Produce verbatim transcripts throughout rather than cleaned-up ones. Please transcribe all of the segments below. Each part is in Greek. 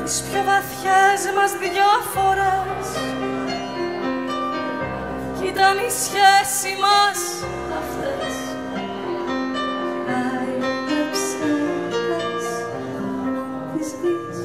τις πιο βαθιές μας διαφορές κι ήταν η σχέση μας αυτές. Άιεψες, τις δεις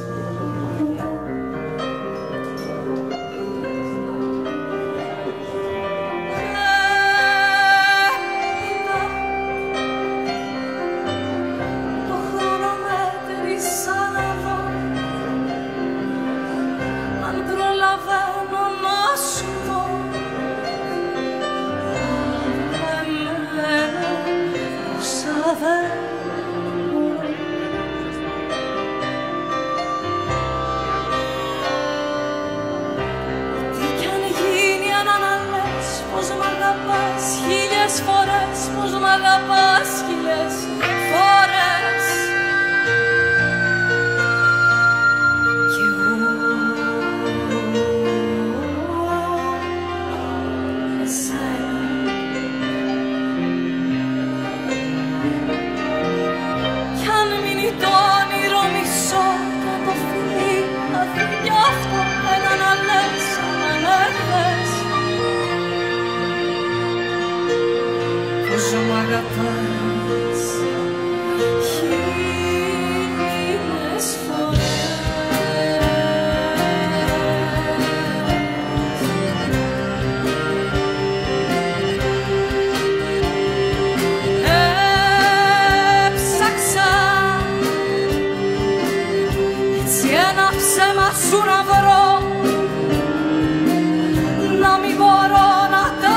φορές, πως μ' αγαπάς χίλιες φορές κι εγώ εσένα. Κι αν μείνει το όνειρο μισό και το φιλί θα φύγει κι αυτό ένα να λες, να έρθες πόσο μ' αγαπάς χίλιες φορές. Έψαξα έτσι ένα ψέμα σου να βρω, να μην μπορώ να τα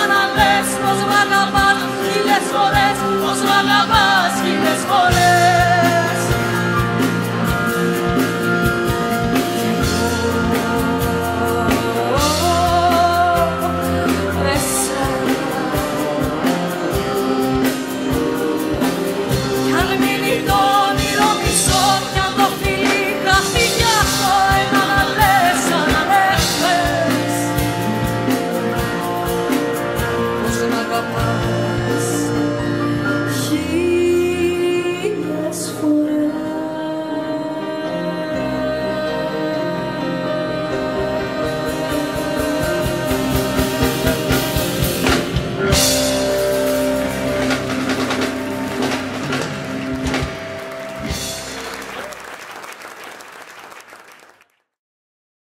πως μ' αγαπάς χίλιες φορές.